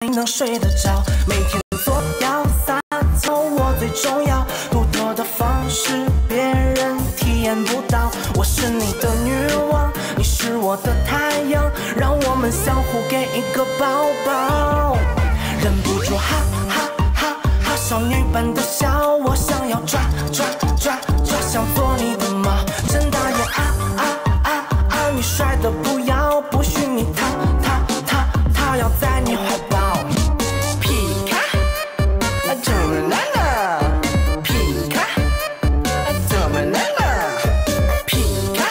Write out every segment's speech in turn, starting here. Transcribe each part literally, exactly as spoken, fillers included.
能睡得着。每天做要撒娇，我最重要，独特的方式别人体验不到。我是你的女王，你是我的太阳，让我们相互给一个抱抱。忍不住哈哈哈哈，少女般的笑，我想要抓抓抓抓，想做你的猫，真大爷啊啊啊啊！你帅的不要，不许你逃逃逃逃，要在你怀抱。皮卡，怎么了呢？皮卡，怎么了呢？皮卡，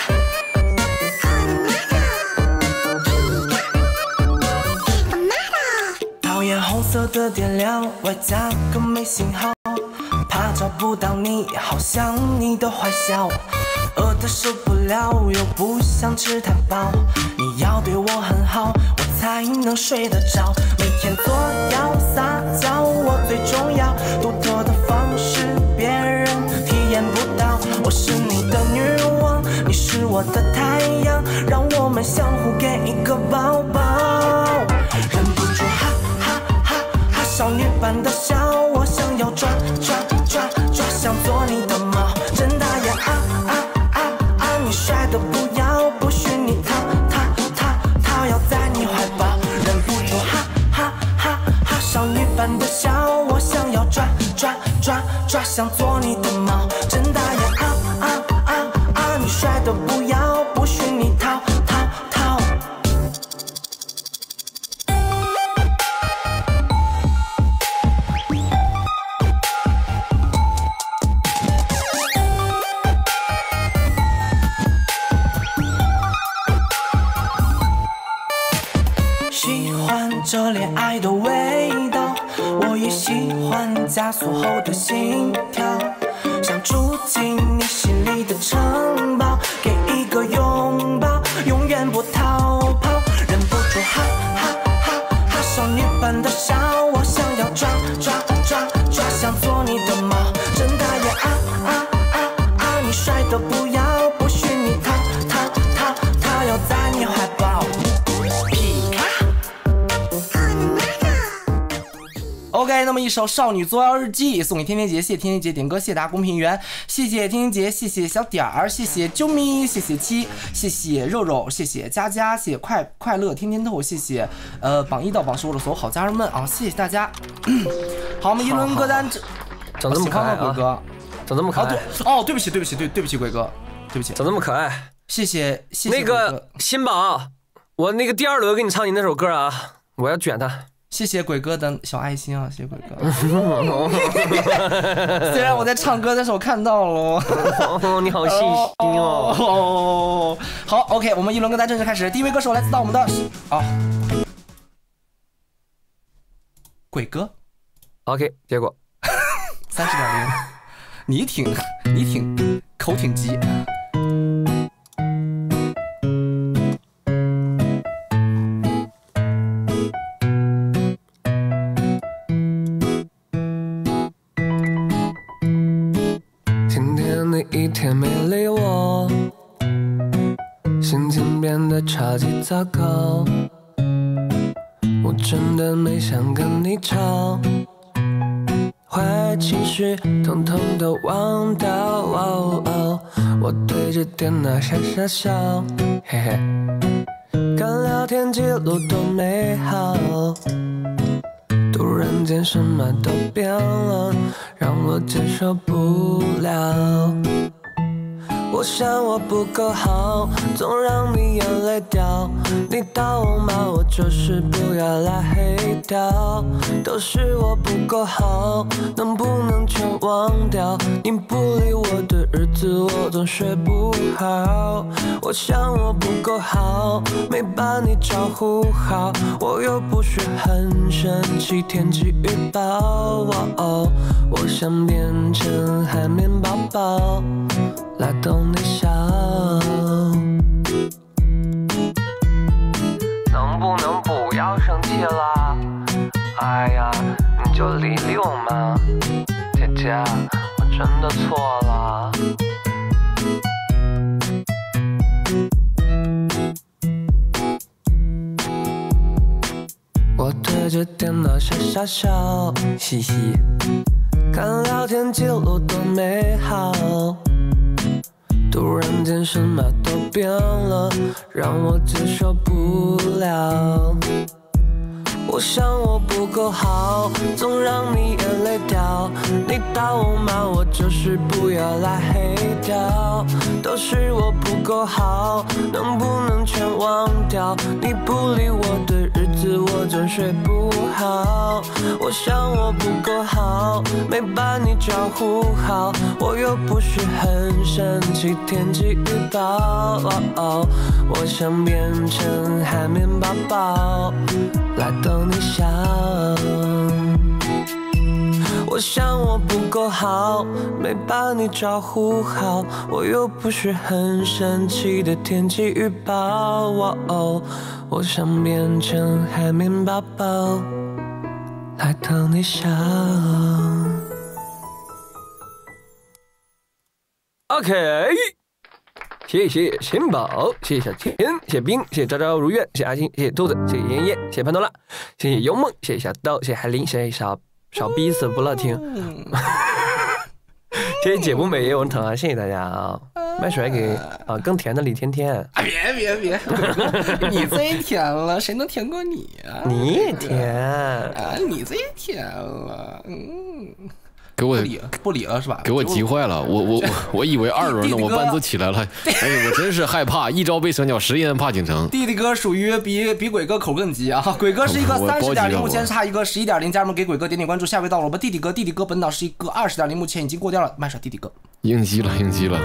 讨厌红色的电量，外加个没信号，怕找不到你，好像你的坏笑。饿得受不了，又不想吃太饱，你要对我很好，我才能睡得着。每天做要撒娇，我最重要，独特的方式别人体验不到。我是你的女王，你是我的太阳，让我们相互给一个抱抱。忍不住哈哈哈哈，少女般的笑，我想要抓抓抓抓，想做你的猫，真大爷啊啊！帅的不要，不许你逃逃逃逃，要在你怀抱。忍不住哈哈哈哈，少女般的笑，我想要抓抓抓抓，想做你的猫，真大爷啊啊啊啊！你帅的不要，不许你逃逃逃。这恋爱的味道，我也喜欢加速后的心跳，想住进你心里的城堡，给一个拥抱，永远不逃跑。忍不住哈哈哈哈，少女般的笑，我想要抓抓抓抓，想做你的猫，真大爷啊啊啊啊！你帅的不要，不许你逃逃逃逃，要在你怀抱。OK， 那么一首《少女作妖日记》送给天天杰，谢谢天天杰点歌，谢谢大家公屏员，谢谢天天杰，谢谢小点儿，谢谢啾咪，谢谢七，谢谢肉肉，谢谢佳佳，谢谢快快乐天天透，谢谢呃榜一到榜十我的所有好家人们啊，谢谢大家。好，我们一轮歌单， 长这么可爱啊， 鬼哥， 长这么可爱。 哦，对不起，对不起，对对不起，鬼哥，对不起， 长这么可爱。 谢谢谢谢那个新宝，我那个第二轮给你唱你那首歌啊，我要卷他。 谢谢鬼哥的小爱心啊，谢谢鬼哥。虽然我在唱歌，但是我看到了。 哦，你好细心哦。 哦好 ，OK， 我们一轮歌单正式开始。第一位歌手来自到我们的啊，鬼哥。 OK， 结果三十点零，你挺你挺口挺急。 一天没理我，心情变得超级糟糕。我真的没想跟你吵，坏情绪统统都忘掉。哦哦，我对着电脑傻傻笑，嘿嘿，看聊天记录多美好。突然间什么都变了，让我接受不了。我想我不够好，总让你眼泪掉。你当我妈，我就是不要来黑掉。都是我不够好，能不能全忘掉？你不理我的日子，我总睡不好。我想我不够好，没把你照顾好。我又不是很生气天气预报。哦，我想变成海绵宝宝，来逗你笑。能不能不要生气啦？哎呀，你就理理我嘛，姐姐，我真的错了。我对着电脑傻傻笑，嘻嘻。看聊天记录多美好，突然间什么都变了，让我接受不了。我想我不够好，总让你眼泪掉。你打我骂我，就是不要来黑掉。都是我不够好，能不能全忘掉？你不理我的日子，我真睡不好。我想我不够好，没把你招呼好。我又不是很生气，天气预报。哦，我想变成海绵宝宝，来逗你笑。我想我不够好，没把你招呼好。我又不是很生气的天气预报。哦，我想变成海绵宝宝，来逗你笑。OK， 谢谢新宝，谢谢小天，谢谢冰，谢谢朝朝如愿，谢谢阿星，谢谢兔子，谢谢妍妍，谢谢潘多拉，谢谢幽梦，谢谢小豆，谢谢海林，谢谢小小逼死不乐听，谢谢姐不美也有人疼啊，谢谢大家啊！卖水给啊更甜的李甜甜， 啊别别别，你最甜了，谁能甜过你啊？ 你也甜啊，你最甜了，嗯。 给我不理不理了是吧？ 给我急坏了，我我我以为二轮呢，我班子起来了，哎呀，我真是害怕，一朝被蛇咬，十年怕井绳。 弟弟哥属于比比鬼哥口更急啊！鬼哥是一个三十点零，目前差一个十一点零，家人们给鬼哥点点关注。下位到了我们弟弟哥，弟弟哥本档是一个二十点零，目前已经过掉了，麦少弟弟哥应激了，应激了。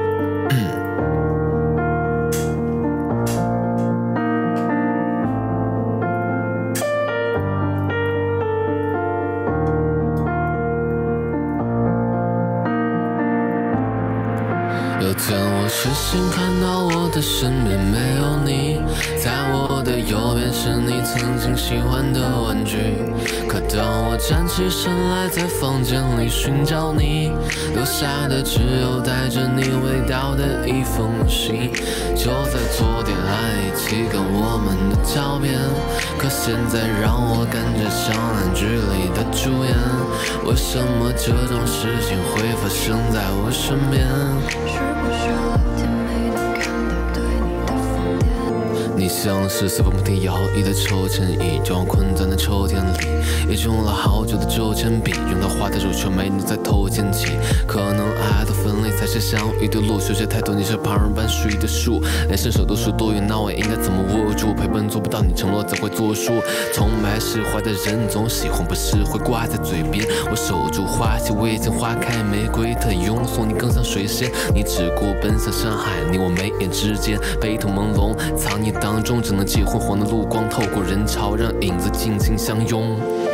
有天我失信看到我的身边没有你，在我的右边是你曾经喜欢的玩具。可当我站起身来，在房间里寻找你，留下的只有带着你味道的一封信。就在昨天还一起看我们的照片，可现在让我感觉像烂剧里的主演。为什么这种事情会发生在我身边？你像是随风不停摇曳的抽签，一种困在那抽屉里，也用了好久的皱铅笔，用到画的手却没你在头肩起。可能爱的分离才是相遇的路，学些太多你是旁人般属于的树，连伸手都是多余，那我应该怎么握住？陪伴做不到，你承诺怎会作数？从没释怀的人总喜欢把释怀挂在嘴边，我守住花期未见花开，玫瑰特拥送你更像水仙，你只顾奔向山海，你我眉眼之间悲痛朦胧，藏匿当中只能借昏黄的路光，透过人潮让影子静静相拥。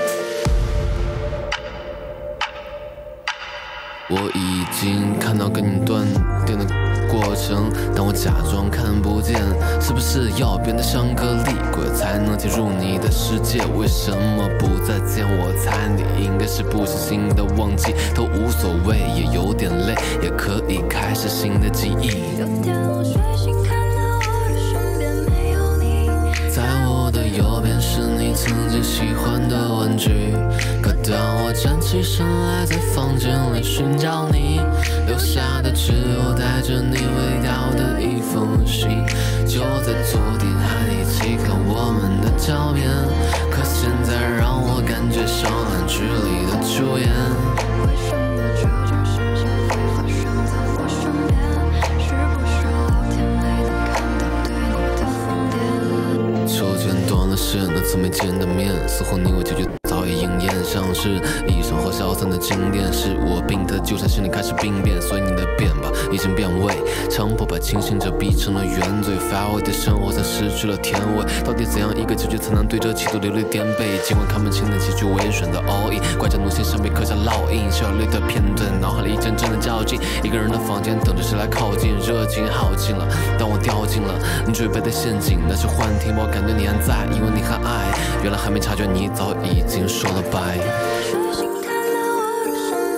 我已经看到跟你断电的过程，但我假装看不见。是不是要变得像个厉鬼才能进入你的世界？为什么不再见？我猜你应该是不小心的忘记，都无所谓，也有点累，也可以开始新的记忆。有天我睡醒看到我的身边没有你，在我的右边是你曾经喜欢的玩具。可当我站起身来，在房间里寻找你，留下的只有带着你味道的一封信。就在昨天还一起看我们的照片，可现在让我感觉像烂剧里的主演。为什么这种事情会发生在我身边？是不是老天没能看到对你的疯癫？手间断了线，那次没见的面，似乎你我结局早已应验，像是一场后消散的经典。是我病的纠缠心里开始病变，所以你的变吧已经变味，强迫把清醒者逼成了原罪，乏味的生活才失去了甜味。到底怎样一个结局才能对这企图流泪颠沛？尽管看不清的结局，我也选择 all in， 怪这怒心上被刻下烙印，笑泪的片段脑海里一阵阵的较劲。一个人的房间等着谁来靠近，热情耗尽了，当我掉进了你准备的陷阱，那是幻听，我感觉你还在，以为你还爱，原来还没察觉你早已经说了拜。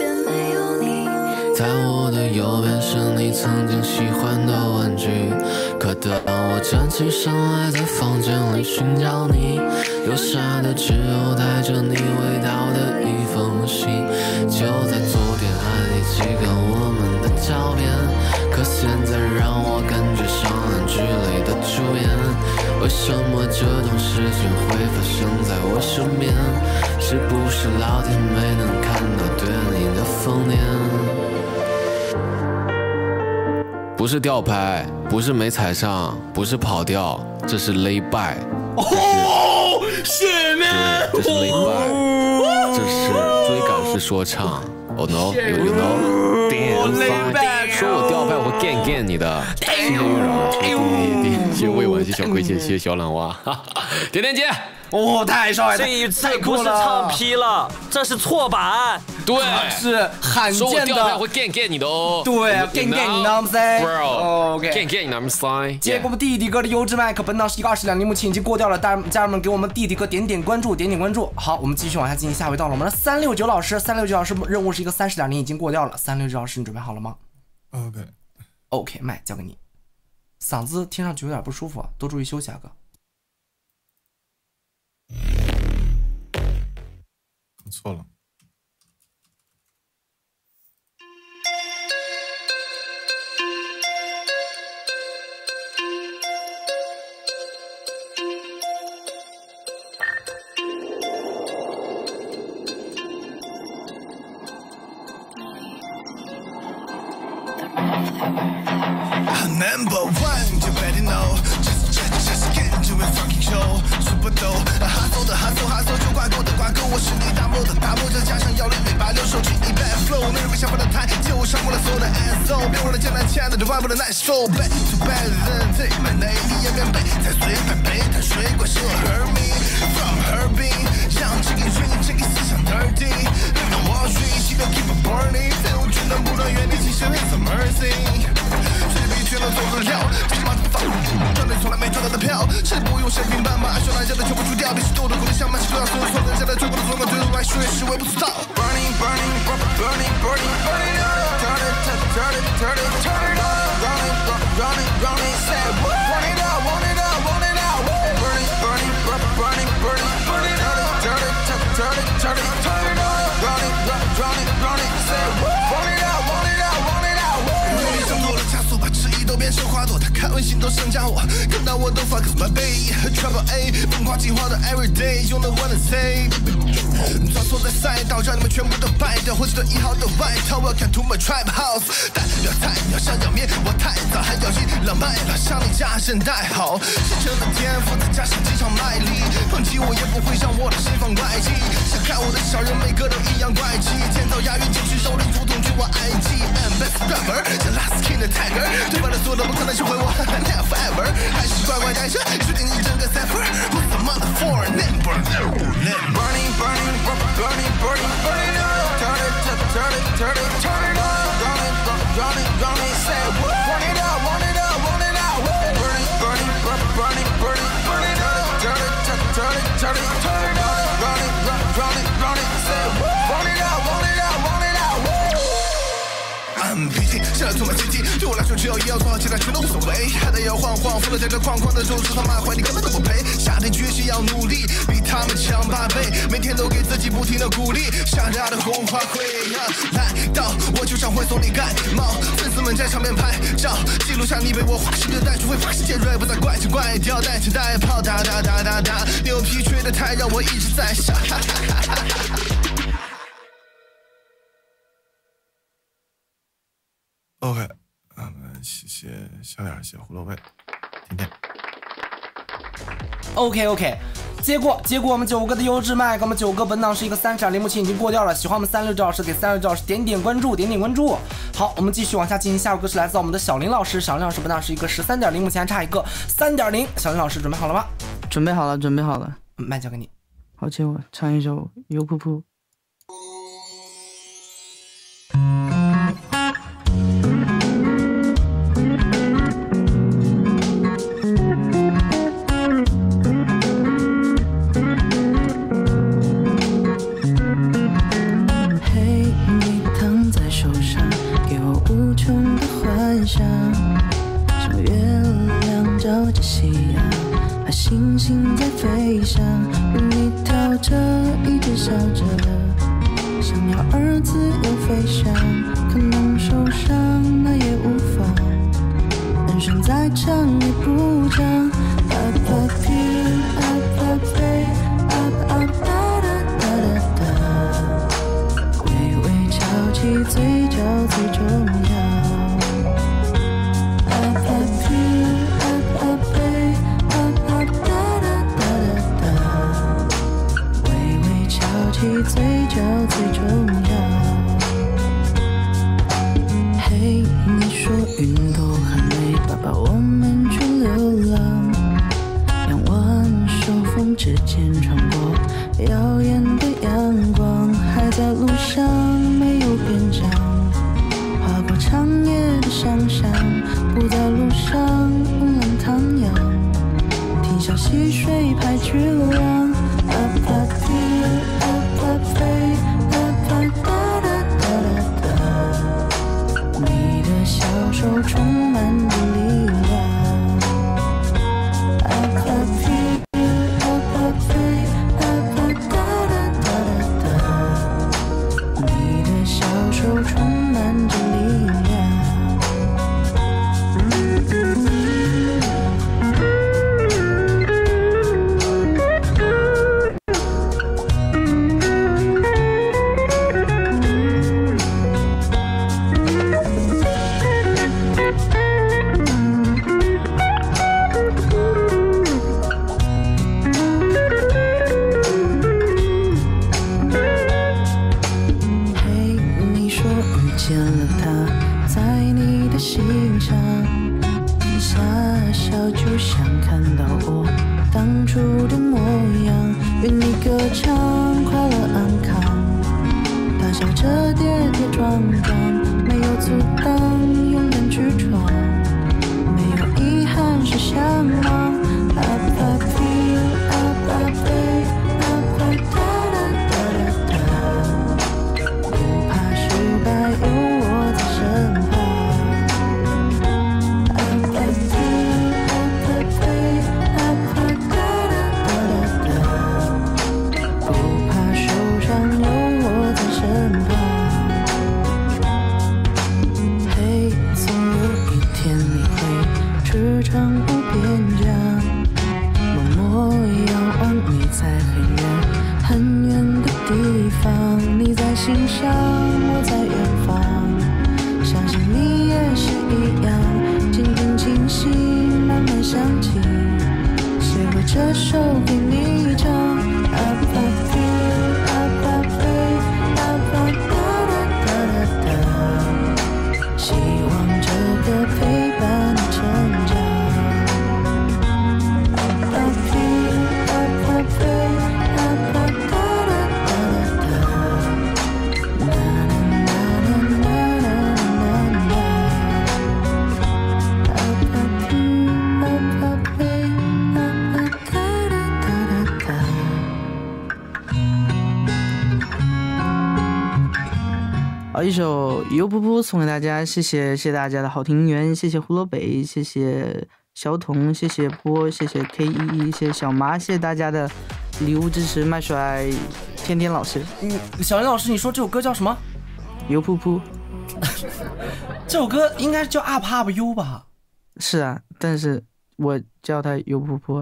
在我的右边是你曾经喜欢的玩具， 可当我站起身来，在房间里寻找你，留下的只有带着你味道的一封信。就在昨天还一起看我们的照片，可现在让我感觉像韩剧里的主演。为什么这种事情会发生在我身边？是不是老天没能看到对你的疯癫？不是吊拍，不是没踩上，不是跑调，这是勒拜。 哦，是吗？ 这是勒拜，这是追赶式说唱。Oh no, you you know, damn fine。说我吊拍，我会 gan gan 你的。谢谢玉柔，谢谢魏文，谢谢小葵姐，谢谢小懒蛙，甜甜姐。 哦，太帅了！ 这一次不是唱批了，这是错版。 对， 是罕见的。 说我吊拍会 gan gan 你的哦。 对 ，gan gan 你 know what I'm saying？ Bro，gan gan 你 know what I'm saying？ 结果我们弟弟哥的优质麦克本档是一个二十两，目前已经过掉了，大家人们给我们弟弟哥点点关注，点点关注。好，我们继续往下进行，下回到了我们的三六九老师，三六九老师任务是一个三十两，已经过掉了。三六九老师，你准备好了吗 ？OK。 OK， 麦交给你。嗓子听上去有点不舒服，多注意休息啊，哥。 搞错了。 Number one, you better know. Just, just, just get into a fucking show. Super dope， 哈搜的哈搜哈搜，就挂钩的挂钩，我是你大漠的大漠，再加上幺零零八六手机一 bad flow， 没人会想不到台，就上过了所有的 S O， 别忘了艰难欠的，就外部的 nice flow。Back to back than take， 买内衣也免费，才随便背，他水果是 her me from her be， 让这个人这个思想 dirty， 让我学习的 keep on burning， 废物只能不断原地，其实 it's a mercy。全都做得了，这是马子法，团队从来没赚到的票，是不用谁平板把说来家的全部除掉，必须斗的功力像马戏都要所有错人家的全部都做个对外说也是微不足道。Burning, burning, burning, burning, burning up, turn it, turn it, turn it, turn it up, running, running, running, say what? Want it up, want it up, want it up, burning, burning, burning, burning, burning up, turn it, turn it, turn it, turn it up, running, running, running, say what? Want it up, want it up, want it up, 努力挣脱了枷锁，把质疑都变成花朵，他看微信都想加我，看到我都 fuck my baby， Trouble A， 风花计划的 everyday， 用的 wanna say， 抓错在赛道，让你们全部都败掉，火起的一号的外套 ，Welcome to my trap house， 代表菜鸟想要灭我太早，还要倚老卖老，向你加身带好，现成的天赋再加上几场卖力，抨击我也不会让我的心放外击，想看我的小人每个都一样怪气，建造押韵就是蹂躏如同君我 I G。M best rapper， 像 Last King 的 Tiger， 对方的所有都不可能是回我 ，Never ever， 还是乖乖待着，决定你整个 cipher。Who's the mother for number？ Burning, burning, burning, burning, burning up. Turn it, turn it, turn it, turn it up. Running, running, running, say what? Want it up, want it up, want it up. Burning, burning, burning, burning, burning up. Turn it, turn it, turn it, turn it up. Running, running, running, say what? Want it up, want it up, want it up. I'm P T， 现在充满 C T， 对我来说只有一要做好，其他全都无所谓。还得摇晃晃，扶了在这框框的肉质他妈坏，你根本都不配。夏天决心要努力，比他们强八倍，每天都给自己不停的鼓励。想要的红花会来到，我就像会送你感冒。粉丝们在上面拍照，记录下你被我花式的带出，会发现尖锐，不再怪腔怪调，带枪带炮，哒哒哒哒哒，牛皮吹的太让我一直在笑。哈哈哈哈哈。OK， 嗯，谢谢小点，谢谢胡萝卜，甜甜。 OK OK， 结果结果我们九个的优质麦，我们九个本档是一个三十两，目前已经过掉了。喜欢我们三六九老师，给三六九老师点点关注，点点关注。好，我们继续往下进行，下首歌是来自我们的小林老师，小林老师本档是一个十三点零，目前还差一个三点零。小林老师准备好了吗？ 准备好了，准备好了。 麦交给你。 好，请我唱一首《油扑扑》。 像月直笑着，想要儿子又飞翔，可能受伤那也无妨，人生再长也不长。Up up you, up up babe, up up da da da da da， 微微翘起嘴角最重要。Up up you, up up babe, up up da da da da da， 微微翘起嘴角最重要。嘿，你说云朵很美，爸爸我们去流浪。两弯手风指尖穿过耀眼的阳光，还在路上没有边疆，划过长夜的想象，不在路上乌兰唐扬，听小溪水拍巨浪。Up up you, up up babe, up up da da da da da， 你的小手充满着力量。Up up you, up up babe, up up da da da da da， 你的小手充满着力量。见了他，在你的心上，傻笑就像看到我当初的模样，与你歌唱，快乐安康，大笑着跌跌撞撞，没有阻挡，勇敢去闯，没有遗憾是向往。Up up you, up up babe, up up da da da da da， 不怕失败，有我在身旁。Up up you, up up babe, up up da da da da da， 不怕受伤，有我在身旁。嘿，总有一天你会驰骋无边疆，默默遥望你在很远很远的地方，你在心上，我在远方，相信你也是一样，渐渐清晰，慢慢想起，写过这首给你唱。Up up you, up up babe, up up da da da da da， 希望这个陪伴你成长。好，一首油噗噗送给大家，谢谢谢谢大家的好听音源，谢谢胡萝卜，谢谢小童，谢谢波，谢谢 K 一一，谢谢小麻，谢谢大家的礼物支持，麦帅，天天老师。 嗯，小林老师，你说这首歌叫什么？ 油噗噗。 这首歌应该叫 Up Up U 吧？ 是啊，但是我叫他油噗噗。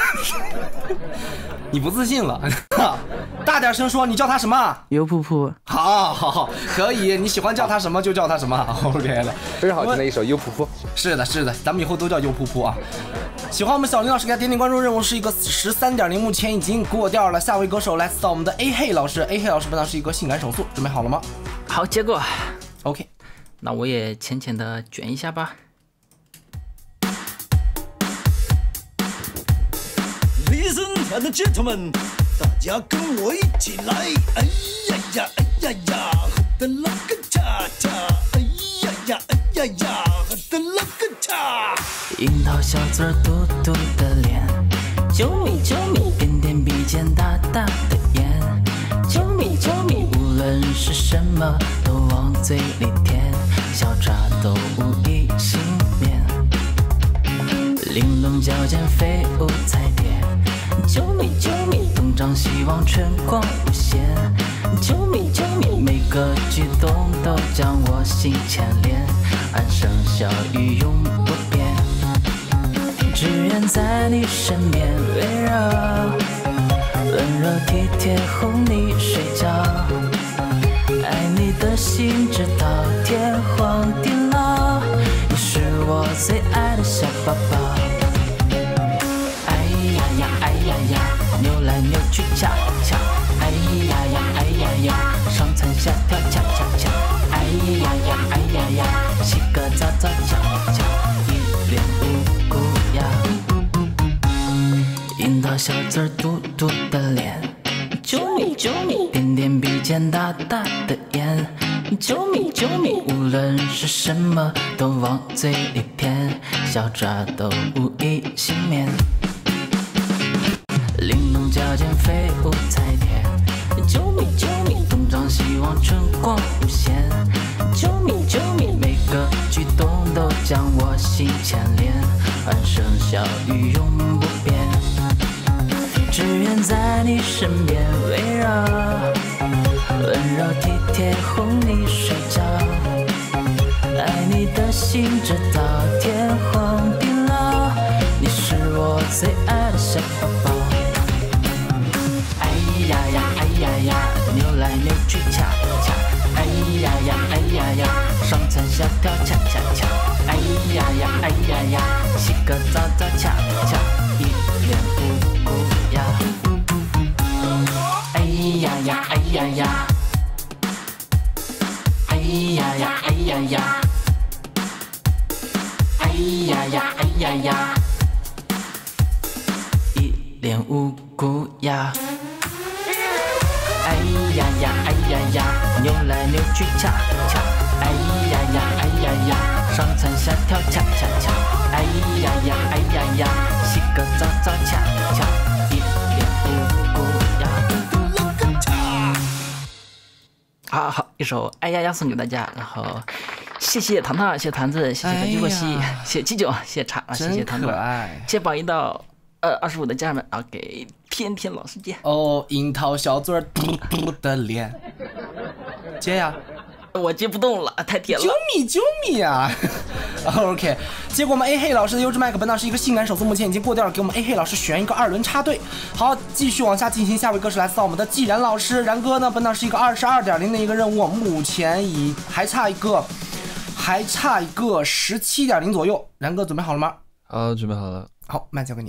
你不自信了，大点声说，你叫他什么？ 油噗噗。 好，好，好，可以，你喜欢叫他什么就叫他什么。OK 了， 非常好听的一首油噗噗。 是的，是的，咱们以后都叫油噗噗啊。喜欢我们小林老师，给他点点关注，任务是一个十三点零，目前已经过掉了。下位歌手来自到我们的 A 黑老师 ，A 黑老师本来是一个性感手速，准备好了吗？ 好，结果 OK， 那我也浅浅的卷一下吧。 Listen and gentlemen， 大家跟我一起来！哎呀呀，哎呀呀，喝的那个恰恰！哎呀呀，哎呀呀，喝的那个恰！ 樱桃小嘴儿，嘟嘟的脸，啾咪啾咪，点点鼻尖，大大的眼，啾咪啾咪，无论是什么都往嘴里填，小茶都无一幸免，玲珑矫健，飞舞彩蝶。 救命救命，东张西望春光无限。救命救命，每个举动都将我心牵连，安生笑语永不变，只愿在你身边围绕，温柔体贴哄你睡觉，爱你的心直到天荒地老，你是我最爱的小宝宝。哎呀呀哎呀呀，扭来扭去恰恰，哎呀呀哎呀呀，上蹿下跳恰恰恰，哎呀呀哎呀呀，洗个澡澡恰恰，一脸无辜呀，樱桃小嘴儿嘟嘟的脸，救命救命，点点鼻尖大大的眼，救命救命，无论是什么都往嘴里填，小爪都无意幸免，玲珑矫健飞舞彩蝶，救命救命，东张西望春光无限，救命救命，每个举动都将我心牵连，安生笑语永不变，只愿在你身边围绕，温柔体贴哄你睡觉，爱你的心直到天荒地老，你是我最爱的小宝宝。哎呀呀哎呀呀，扭来扭去恰恰，哎呀呀哎呀呀，上蹿下跳恰恰恰，哎呀呀哎呀呀，洗个澡澡恰恰，一脸无辜呀。哎呀呀哎呀呀，哎呀呀哎呀呀，哎呀呀哎呀呀，一脸无辜呀。哎呀呀哎呀呀，扭来扭去恰恰，哎呀呀哎呀呀，上蹿下跳恰恰恰，哎呀呀哎呀呀，洗个澡澡恰恰，一脸无辜呀。好好，一首哎呀呀送给大家，然后谢谢糖糖，谢谢团子，谢谢白驹过隙，谢谢七九，谢谢茶，谢谢糖糖，谢谢榜一到呃二十五的家人们，然后给天天老师接。 哦，樱桃小嘴儿嘟嘟的脸，接呀。 我接不动了，太甜了。 救命救命啊！OK， 结果我们 A 黑老师的优质麦克本档是一个性感手速，目前已经过掉了，给我们 A 黑老师选一个二轮插队。好，继续往下进行，下位歌是来自我们的季然老师，然哥呢本档是一个二十二点零的一个任务，目前已还差一个，还差一个十七点零左右。然哥准备好了吗？ 好，准备好了。 好，麦交给你。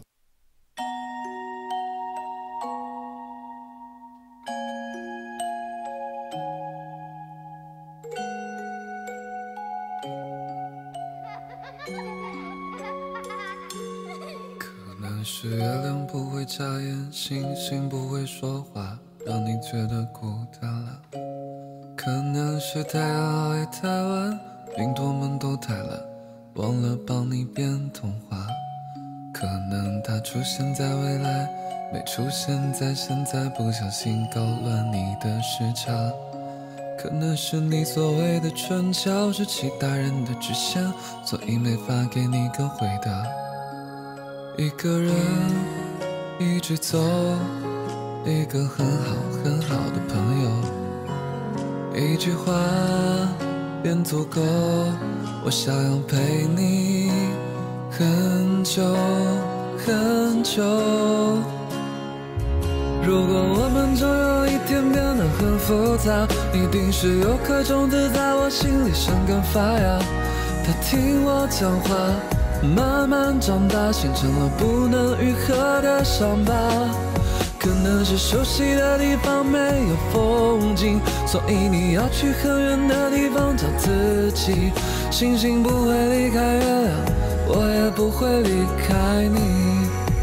是月亮不会眨眼，星星不会说话，让你觉得孤单了。可能是太阳熬夜太晚，云朵们都太懒，忘了帮你编童话。可能它出现在未来，没出现在现在，不小心搞乱你的时差。可能是你所谓的春秋是其他人的局限，所以没法给你个回答。一个人一直走，一个很好很好的朋友，一句话便足够，我想要陪你很久很久。如果我们终有一天变得很复杂，一定是有颗种子在我心里生根发芽，它听我讲话慢慢长大，形成了不能愈合的伤疤。可能是熟悉的地方没有风景，所以你要去很远的地方找自己。星星不会离开月亮，我也不会离开你。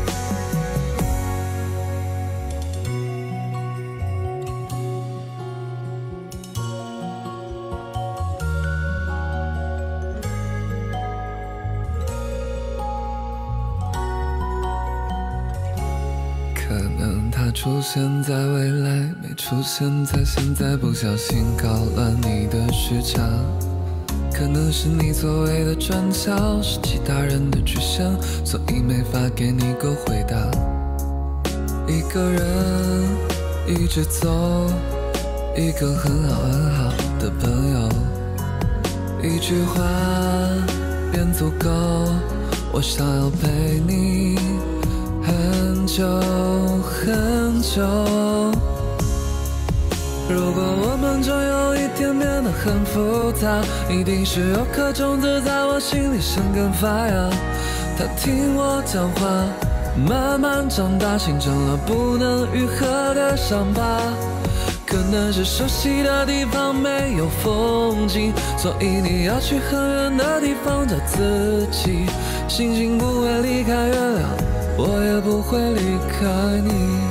出现在未来，没出现在现在，不小心搞乱你的时差。可能是你所谓的转角，是其他人的局限，所以没法给你个回答。 一个人一直走，一个很好很好的朋友，一句话便足够，我想要陪你很久很久。如果我们终有一天变得很复杂，一定是有颗种子在我心里生根发芽。它听我讲话，慢慢长大，形成了不能愈合的伤疤。可能是熟悉的地方没有风景，所以你要去很远的地方找自己。星星不会离开月亮，我也不会离开你。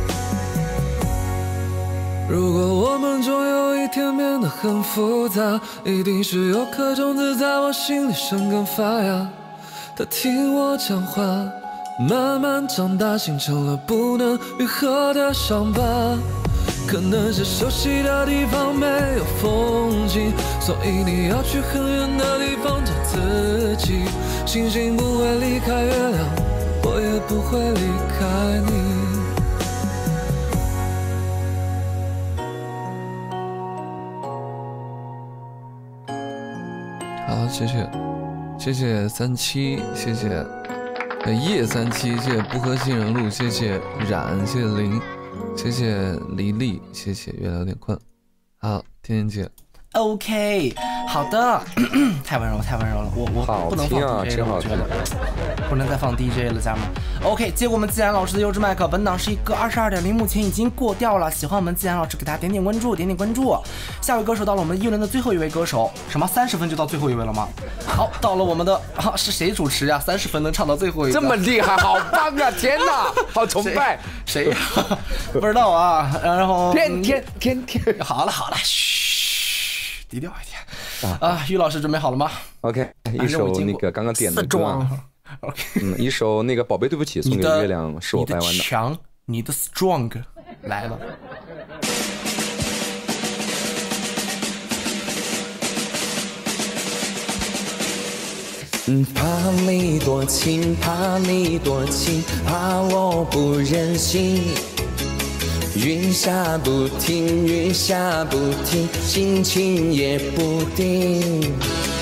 如果我们终有一天变得很复杂，一定是有颗种子在我心里生根发芽。它听我讲话，慢慢长大，形成了不能愈合的伤疤。可能是熟悉的地方没有风景，所以你要去很远的地方找自己。星星不会离开月亮，我也不会离开你。好，谢谢，谢谢三七，谢谢呃叶三七，谢谢不喝杏仁露，谢谢冉，谢谢林，谢谢黎丽，谢谢月亮有点困。好，天天姐 OK， 好的，太温柔了，太温柔了，我我不能放 D J 了，我觉得不能再放 D J 了，家人们。OK， 接过我们自然老师的优质麦克，本档是一个二十二点零，目前已经过掉了。喜欢我们自然老师，给大家点点关注，点点关注。下位歌手到了我们一轮的最后一位歌手，什么三十分就到最后一位了吗？好，到了我们的啊，是谁主持呀？三十分能唱到最后一位， 这么厉害，好棒啊！天哪，好崇拜！ 谁呀？不知道啊。然后天天天天， 好了好了，嘘。低调一点啊！于老师准备好了吗 ？OK， 一首那个刚刚点的歌 ，OK， 嗯，一首那个宝贝对不起送给月亮是我掰弯的。 你的强，你的 strong 来了。 怕你多情，怕你多情，怕我不忍心。云下不停，雨下不停，心情也不定。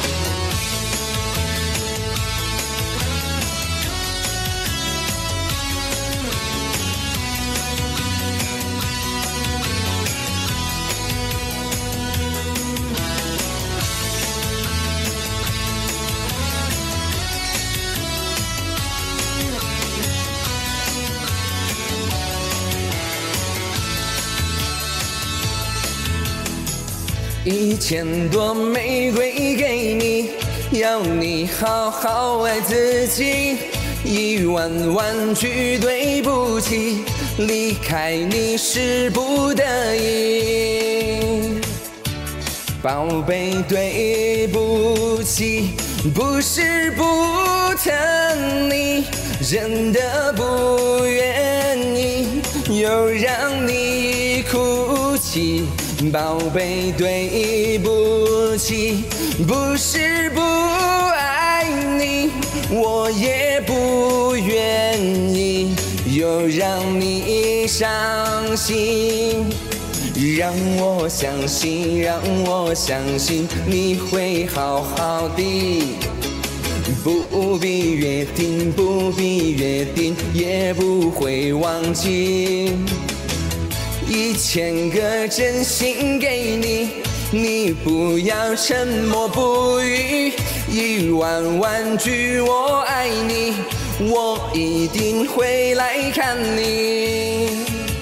一千朵玫瑰给你，要你好好爱自己。一万万句对不起，离开你是不得已。宝贝对不起，不是不疼你，真的不愿意，又让你哭泣。宝贝对不起，不是不爱你，我也不愿意，又让你伤心。让我相信，让我相信你会好好的。不必约定，不必约定，也不会忘记。一千个真心给你，你不要沉默不语。一万万句我爱你，我一定会来看你。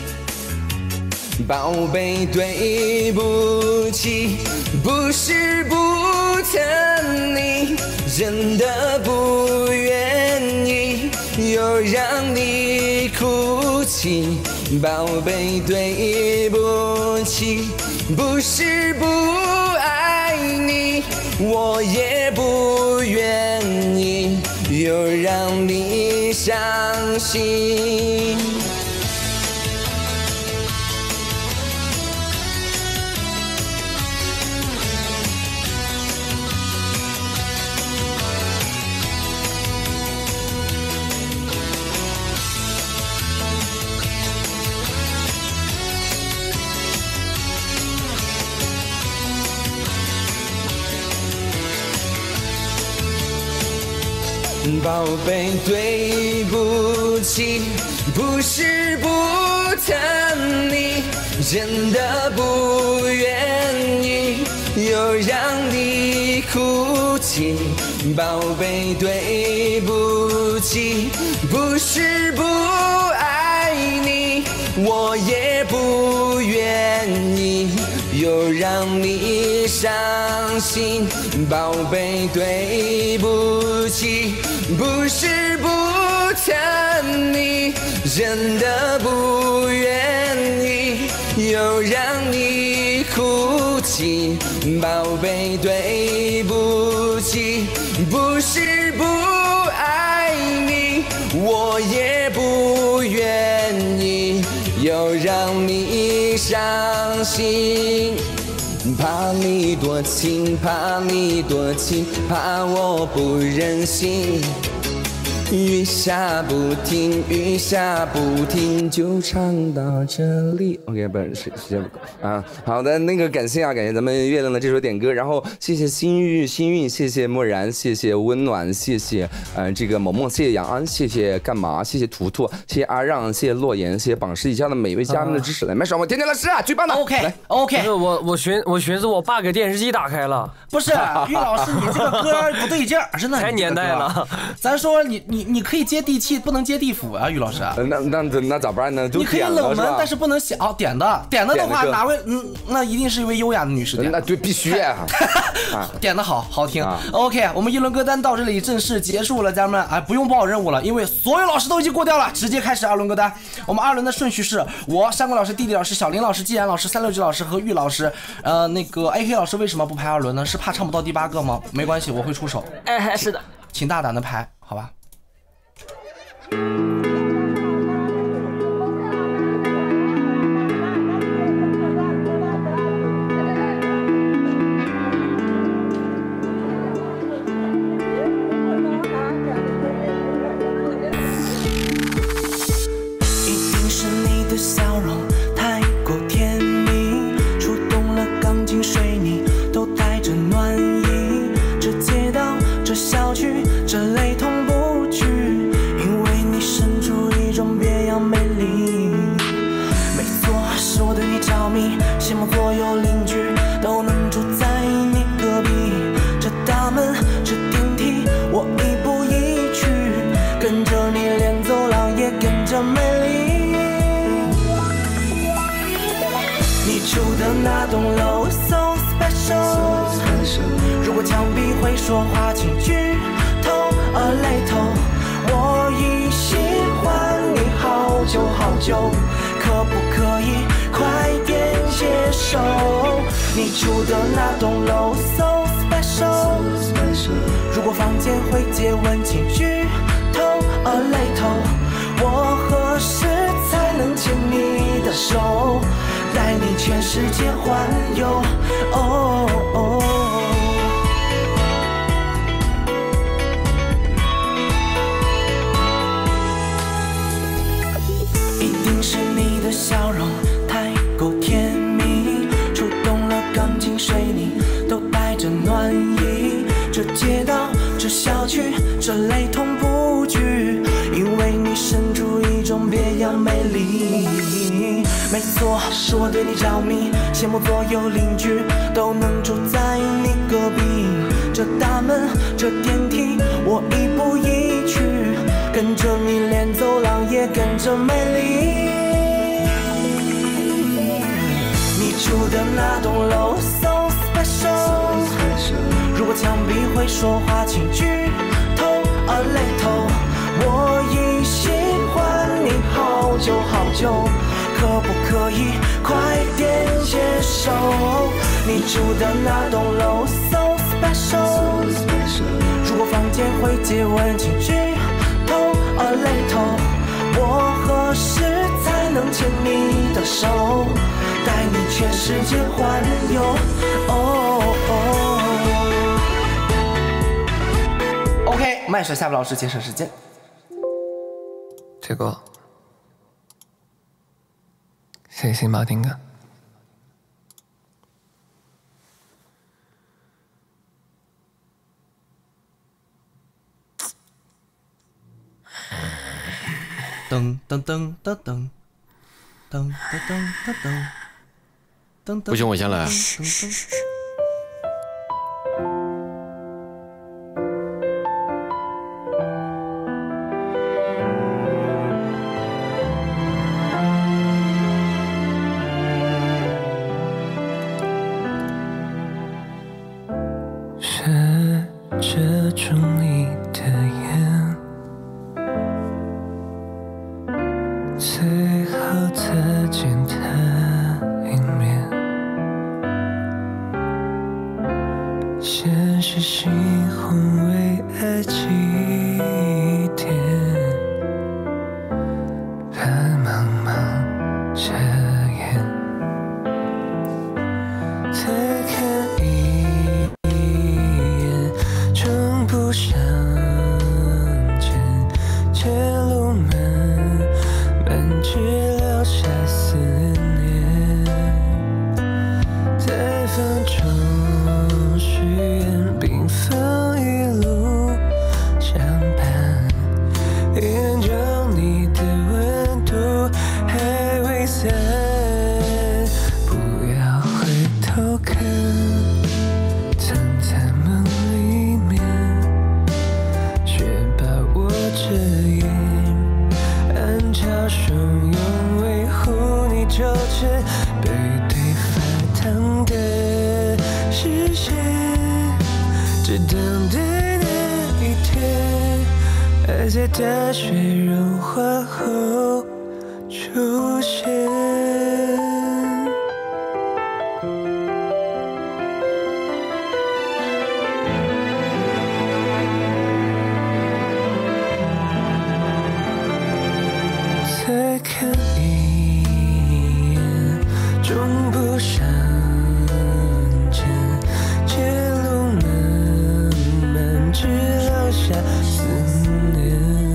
宝贝对不起，不是不疼你，真的不愿意，又让你哭泣。宝贝对不起，不是不爱你，我也不愿意，又让你伤心。 宝贝，对不起，不是不疼你，真的不愿意又让你哭泣。宝贝，对不起，不是不爱你，我也不愿意又让你伤心。宝贝，对不起，不是不疼你，真的不愿意又让你哭泣。宝贝，对不起，不是不爱你，我也不愿意又让你伤心。怕你多情，怕你多情，怕我不忍心。雨下不停，雨下不停，就唱到这里。OK， 不是时间不够啊。好的，那个感谢啊，感谢咱们月亮的这首点歌，然后谢谢心玉、心韵，谢谢漠然，谢谢温暖，谢谢呃这个某某，谢谢杨安，谢谢干嘛，谢谢图图，谢谢阿让，谢谢洛言，谢谢榜十以下的每位嘉宾的支持。来，麦爽我甜甜老师啊，最棒的。 OK 来 OK， 我我寻我寻思我爸给电视机打开了， 不是玉老师，你这个歌不对劲儿，真的太年代了。 咱说你你你可以接地气，不能接地府啊，玉老师。 那那那咋办呢？ 你可以冷门，但是不能小、哦、点的。点的的话，哪位嗯，那一定是一位优雅的女士点的。 那对，必须啊。 点的好，好听。 啊、 OK， 我们一轮歌单到这里正式结束了，家人们，哎，不用报任务了，因为所有老师都已经过掉了，直接开始二轮歌单。我们二轮的顺序是我、山谷老师、弟弟老师、小林老师、季然老师、三六九老师和玉老师。呃，那个 A K 老师为什么不排二轮呢？是怕唱不到第八个吗？没关系，我会出手。 哎，是的， 请大胆的排，好吧。 一定是你的笑容太过甜蜜，触动了钢筋水泥，都带着暖意。这街道，这小区，这雷同不去，因为你身处一种别样美丽。没错，是我对你着迷，羡慕左右邻居都能住在你隔壁。这大门，这电梯，我一步一趋，跟着你连走廊也跟着美丽。你住的那栋楼 so special， 如果墙壁会说话，请举头 a little。我已喜欢你好久好久，可不可以快点接受？你住的那栋楼 so special， 如果房间会接吻，请举头 a little。我何时才能牵你的手，带你全世界环游？哦哦。一定是你的笑容太过甜蜜，触动了钢筋水泥，都带着暖意。这街道，这小区，这雷同不举，因为你身处一种别样美丽。没错，是我对你着迷，羡慕左右邻居都能住在你隔壁。这大门，这电梯，我一步一趋，跟着你连走廊也跟着美丽。你住的那栋楼 so special， 如果墙壁会说话，请举头 a little。我已喜欢你好久好久，可不可以快点接受？你住的那栋楼 so special， 如果房间会接吻，请举头 a little。我何时才能牵你的手，带你全世界环游？哦哦。 OK， 麦水下部老师节省时间。 这个谢谢辛巴听歌。 噔噔噔噔噔噔噔噔噔噔。 不行，我先来。 遮住你的眼，最后再见他一面，现实猩红为爱祭奠，白茫茫遮掩，再看一不相见，街路漫漫，只留下思念。在风中许愿，缤纷一路相伴，眼中你的温度还未散，不要回头看。纠缠背对发烫的视线，只等待那一天，爱在大雪融化后出现。再看一眼，终不相见，街路漫漫，只留下思念。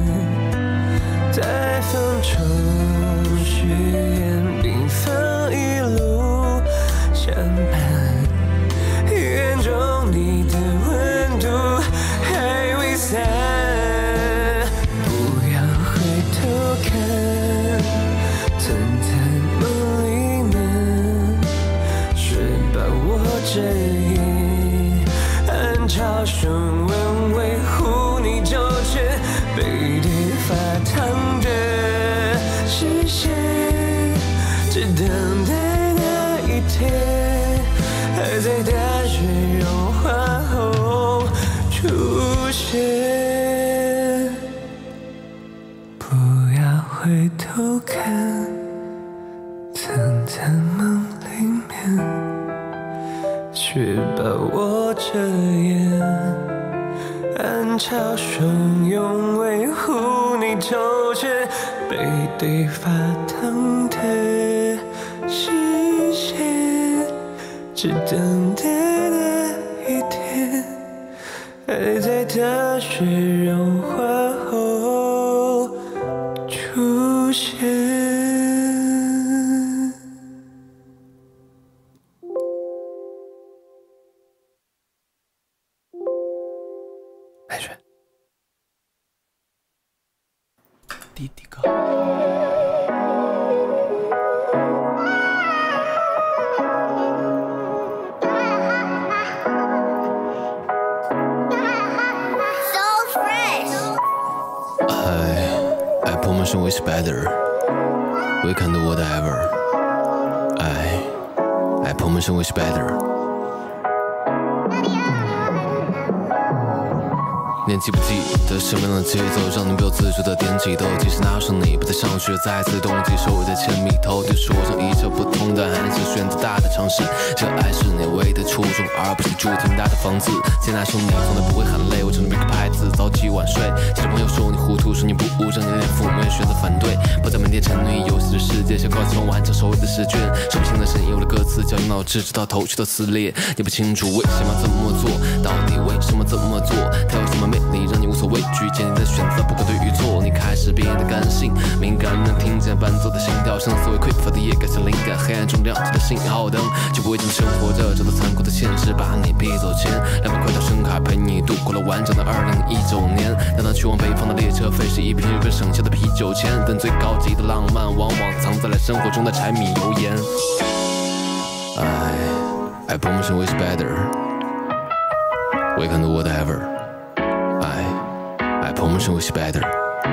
在风中许愿，缤纷一路相伴，眼中你的温度还未散。不要回头看，曾在梦里面，却把我遮掩。暗潮汹涌维护你周全，背对发烫的视线，只等待那一天，爱在大雪融化后出现。回头看，曾在梦里面，却把我遮掩。暗潮汹涌维护你周全，背对发烫的视线，只等待那一天，爱在大雪融化后出现。 海水，弟弟哥。 Promotion is better. We can do whatever. I, I promotion is better. 念记不记得生命的节奏，让你不由自主的点起头。即使那时你不在上学，再次动机手在牵密头，对说上一切不同的，还是选择大的尝试。热爱是你唯一的初衷，而不是住挺大的房子。接纳兄弟从来不会喊累，我只能背个牌子，早起晚睡。其他朋友说你糊涂，说你不务正业，连父母也选择反对。不在门店沉溺游戏的世界，想靠期望完成所有的试卷。说不清的声音，我的歌词教用脑直直到头绪都撕裂。你不清楚为什么怎么做，到底为什么这么做？它有什么魅力让你无所畏惧？坚定的选择，不管对与错。你开始变得感性，敏感能听见伴奏的心跳声，思维匮乏的夜感像灵感，黑暗中亮起的信号灯，就不会这么生活着，直到残酷的现实把你逼走前，两百块到深海陪你度过了完整的二零一九年。当当去往北方的列车费是一瓶日本省下的啤酒钱，但最高级的浪漫往往藏在了生活中的柴米油盐。I I promise you it's better. We can do whatever. I I promise you it's better.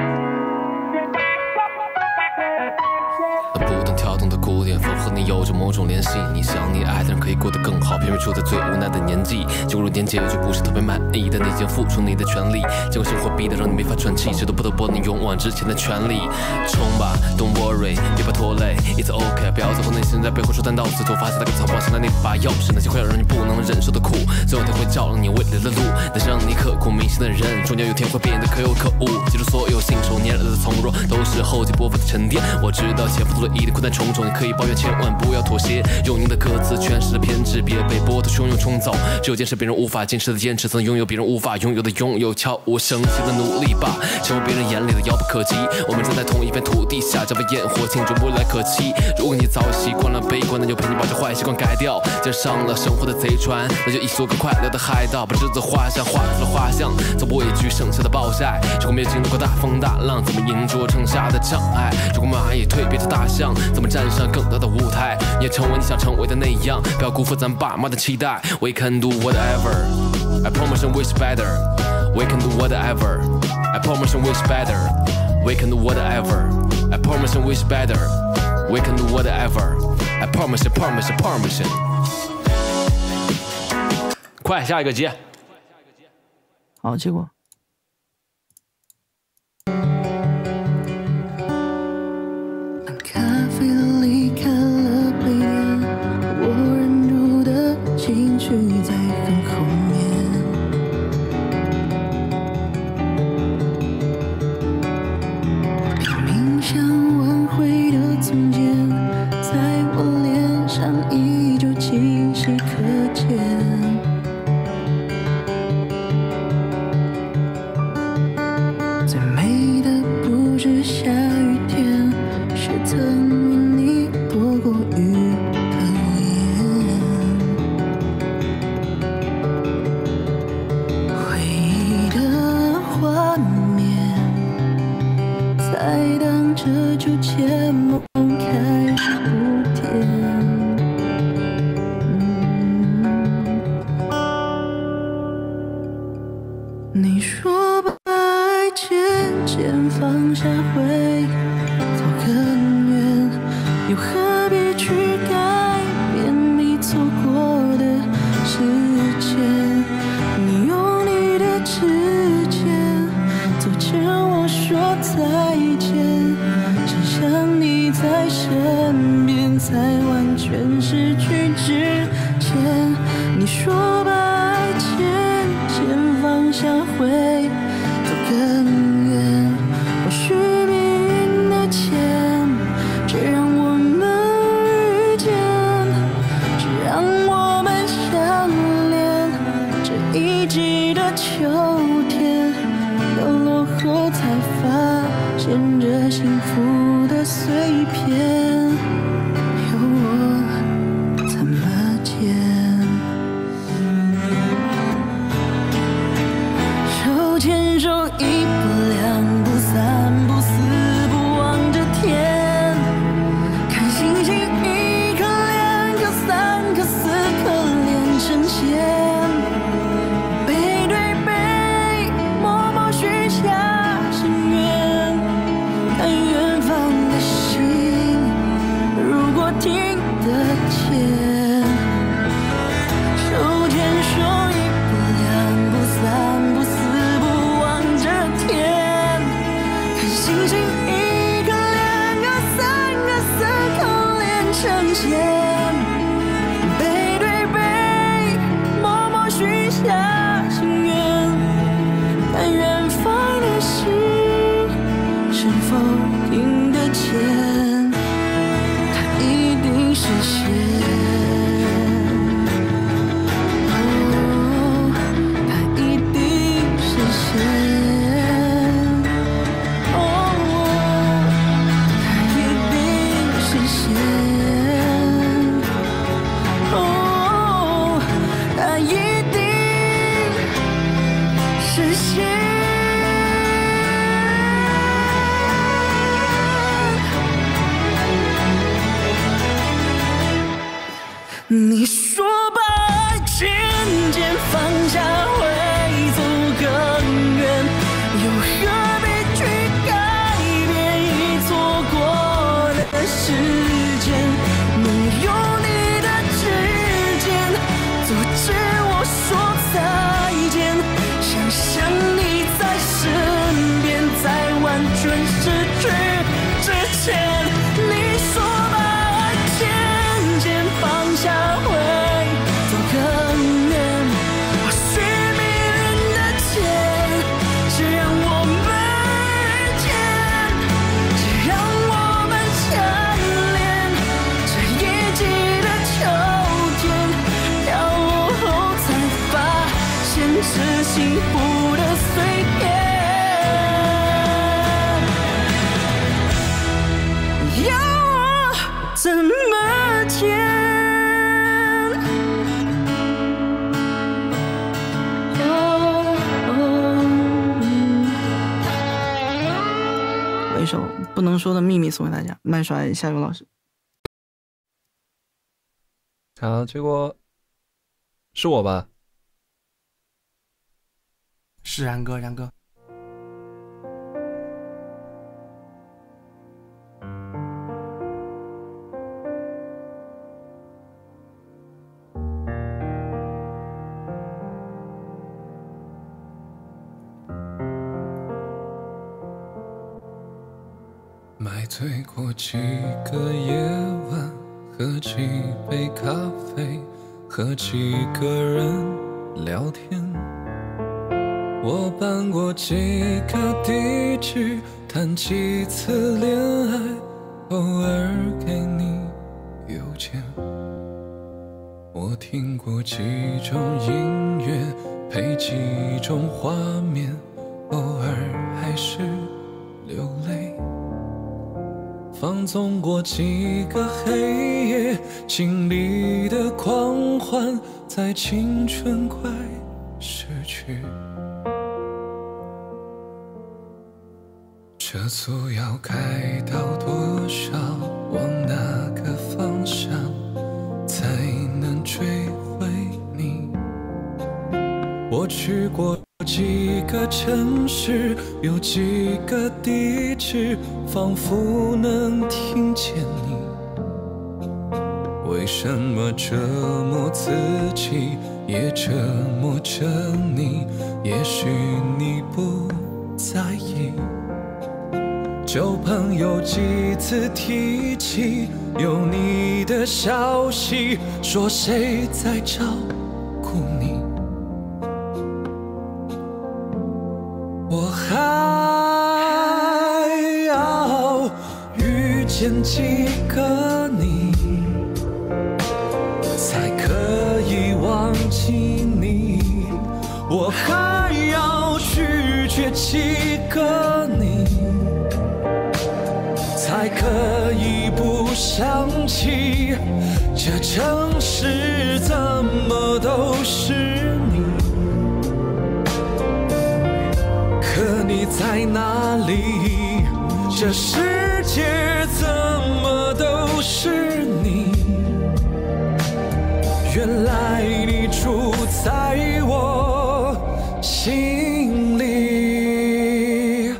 不断跳动的鼓点，风和你有着某种联系。你想你爱的人可以过得更好，偏偏处在最无奈的年纪。就如年结局不是特别满意，但你已经付出你的全力，结果生活逼得让你没法喘气，谁都不得不你勇往直前的权利。冲吧 ，Don't worry， 别怕拖累 ，It's OK， 不要在乎内心在背后说三道四，头发现那个草帽，现在那把钥匙，那些会让你不能忍受的苦，总有天会照亮你未来的路。那些让你刻骨铭心的人，终究有天会变得可有可无。记住，所有信手拈来的从容，都是厚积薄发的沉淀。我知道前方路一定困难重重，你可以抱怨，千万不要妥协。用你的歌词诠释了偏执，别被波涛汹涌冲走。只有坚持别人无法坚持的坚持，才能拥有别人无法拥有的拥有。悄无声息的努力吧，成为别人眼里的遥不可及。我们站在同一片土地下，这份烟火庆祝未来可期。如果你早习惯了悲观，那就陪你把这坏习惯改掉。既然上了生活的贼船，那就一起做个快乐的海盗，把这座画像画出了画像，怎么畏惧剩下的暴晒？如果没有经历过大风大浪，怎么迎着剩下的障碍？如果蚂蚁蜕变成大象，怎么站上更大的舞台？你也成为你想成为的那样，不要辜负咱爸妈的期待。We can do whatever, I promise you it's better. We can do whatever, I promise you it's better. We can do whatever, I promise you it's better. We can do whatever, I promise you, promise you, promise you. 快下一个接。 好，结果。咖啡离开了背岸，我忍住的情绪在很后面。拼命想挽回的从前，在我脸上依旧清晰可见。最美的不是下雨天，是曾与你躲过雨的脸。回忆的画面，在荡着秋千，梦开始不甜。你说吧，爱渐渐放下会走更远，又何必去改变你错过的时间？你用你的指尖阻止我说再见，只想你在身边，在完全失去之前。你说吧，爱渐渐放下会走更远，或许命运的牵，只让我们遇见，只让我们相恋。这一季的秋天，又落后才发现这幸福的碎片，有我怎么见？ 你说把爱渐渐放下会走更远，又何必去改变已错过的时间？能有你的指尖阻止我说再见，想象你在身边，在完全失去之前。你说把爱渐渐放下会走更远，或许迷人的钱是让我们遇见，是让我们相恋。这一季的秋天飘落后才发现是幸福的碎片。要我怎么填？ 我一首不能说的秘密送给大家，麦帅夏雨老师。 好，结果是我吧？ 是然哥，然哥。 买醉过几个夜晚，喝几杯咖啡，和几个人聊天。我搬过几个地址，谈几次恋爱，偶尔给你邮件。我听过几种音乐，配几种画面，偶尔还是流泪。放纵过几个黑夜，经历的狂欢，在青春快逝去。车速要开到多少，往哪个方向，才能追回你？我去过几个城市，有几个地址，仿佛能听见你。为什么折磨自己，也折磨着你？也许你不在意。旧朋友几次提起有你的消息，说谁在照顾你？我还要遇见几个你，才可以忘记你？我还要拒绝几个你，才可以不想起这城市怎么都是你？可你在哪里？这世界怎么都是你？原来你住在我心里。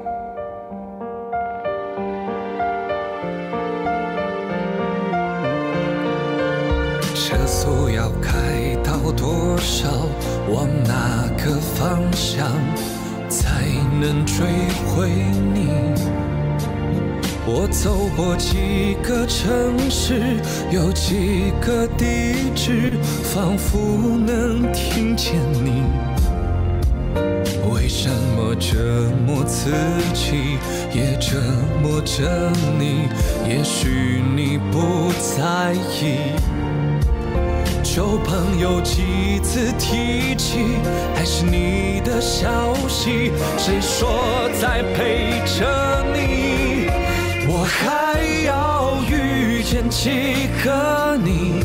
车速要开到多少？往哪个方向？才能追回你？我走过几个城市，有几个地址，仿佛能听见你。为什么折磨自己，也折磨着你？也许你不在意。旧朋友几次提起，还是你的消息？谁说在陪着你？我还要遇见几个你，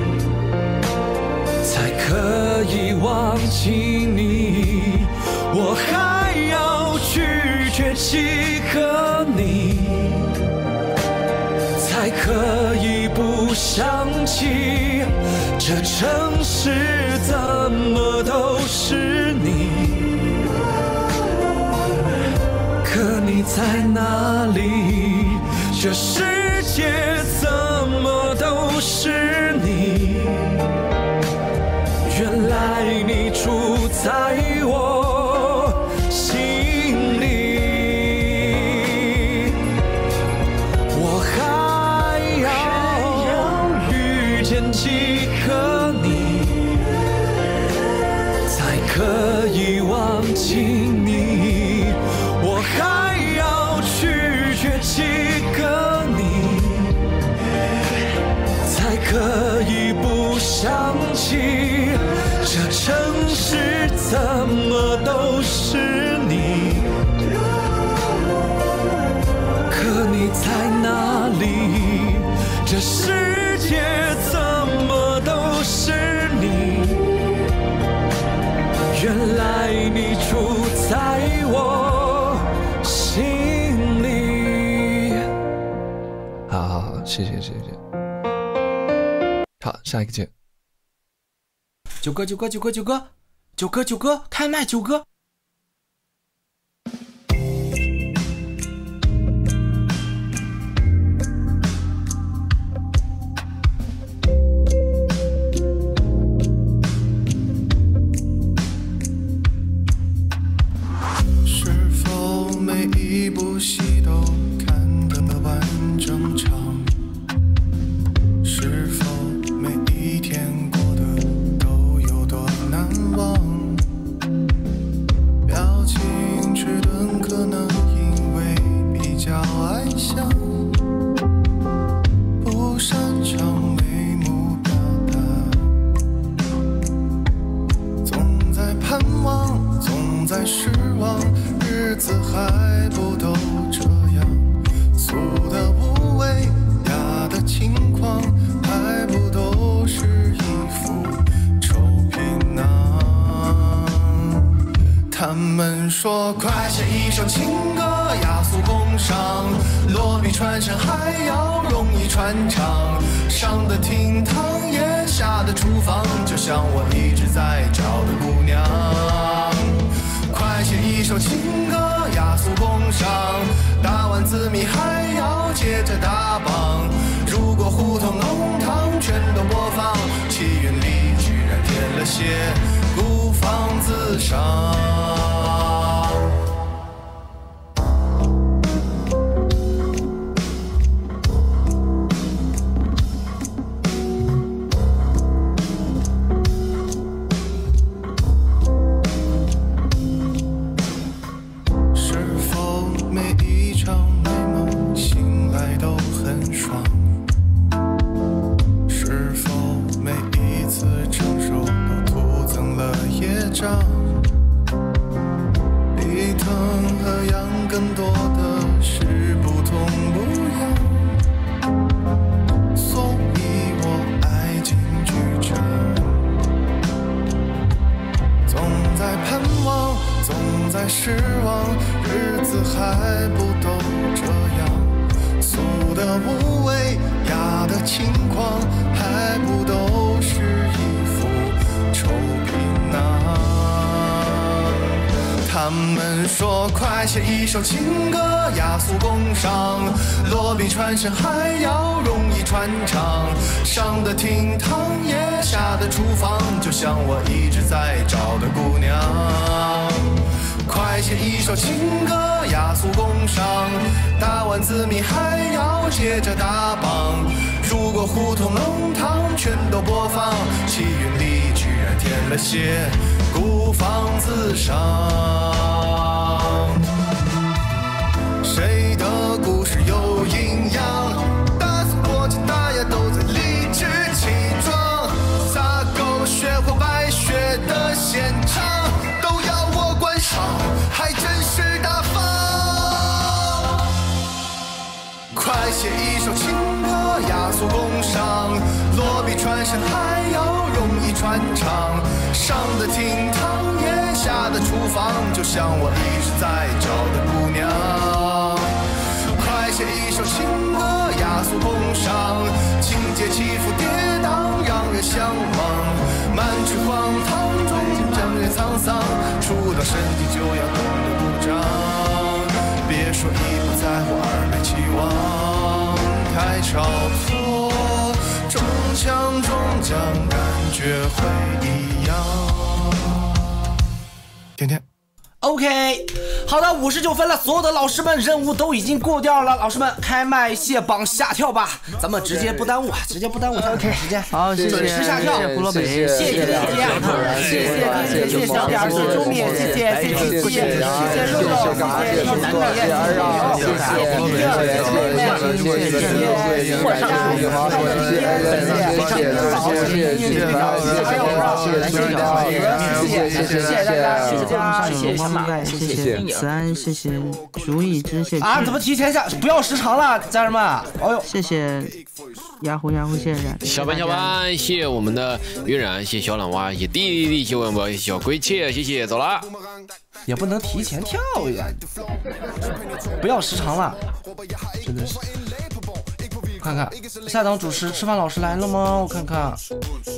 才可以忘记你？我还要拒绝几个你，才可以不想想起，这城市怎么都是你。可你在哪里？这世界怎么都是你？原来你住在我心里。我还要遇见几个你，才可以忘记你。我还要拒绝几个你，才可以不想起。这城市怎么都是你？可你在哪里？这世界怎么都是你？原来你住在我心里。好好好，谢谢谢谢。好，下一个键。 九哥九哥九哥九哥九哥九哥开麦九哥。 是否每一部戏都看得完整场？是否每一天过得都有多难忘？表情迟钝，可能因为比较爱笑，不擅长眉目表达，总在盼望，总在失望，日子还不都这样，俗的无味，雅的轻狂，还不都是一副臭皮囊？他们说快写一首情歌，雅俗共赏，落笔传神还要容易传唱，上的厅堂也下的厨房，就像我一直在找的姑娘。快写一首情歌，雅俗共赏，打完字谜还要接着打榜，如果胡同弄堂全都播放，气韵里居然添了些孤芳自赏。离疼和痒更多的是不痛不痒，所以我爱进剧场，总在盼望，总在失望，日子还不都这样，俗的无味，雅的轻狂，还不都是一副臭皮囊？他们说快写一首情歌，雅俗共赏，落笔传神还要容易传唱，上的厅堂也下的厨房，就像我一直在找的姑娘。快写一首情歌，雅俗共赏，打完字谜还要接着打榜，如果胡同弄堂全都播放，气韵里居然添了些孤芳自赏。谁的故事有营养？大肆过节大家都在理直气壮，撒狗血或白雪的现场都要我观赏，还真是大方。快写一首情歌，雅俗共赏，落笔传神还要容易传唱，上的厅堂也下的厨房，就像我一直在找的姑娘。快写一首情歌，雅俗共赏，情节起伏相忘。满纸荒唐中正月沧桑，出到神地就要懂得鼓掌。别说一不在乎，二没期望，太超脱，中枪终将感觉会一样。甜甜。 OK， 好的，五十九分了，所有的老师们任务都已经过掉了，老师们开麦卸榜下跳吧，咱们直接不耽误啊，直接不耽误 OK 时间， 好，谢谢， 准时下跳， 胡萝卜， 谢谢天天，谢谢天天，谢谢小点，谢谢周敏，谢谢谢谢谢谢谢谢肉肉，谢谢男的，谢谢二幺，谢谢谢谢谢谢谢谢霍尚，谢谢黄谢谢谢谢宝，谢谢谢谢宝，谢谢谢谢谢谢大家，谢谢大家，谢谢。 谢谢慈安，谢谢如意之，谢谢啊！怎么提前下？不要时长了，家人们！哎呦， 谢谢呀呼呀呼，谢谢小班小班，谢谢我们的晕染，谢谢小懒蛙，谢谢弟弟弟，谢谢我们小龟切，谢谢，走了。 也不能提前跳呀，不要时长了，真的是。看看下档主持吃饭老师来了吗？我看看。